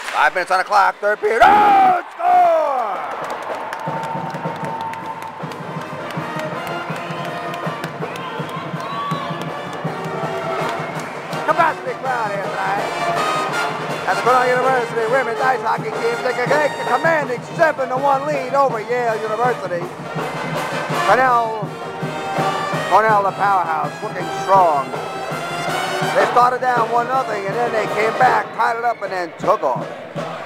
5 minutes on the clock, third period. Oh, score! Capacity crowd here tonight. And the Cornell University women's ice hockey team take a commanding 7-1 lead over Yale University. Cornell, the powerhouse, looking strong. They started down 1-0, and then they came back, tied it up, and then took off.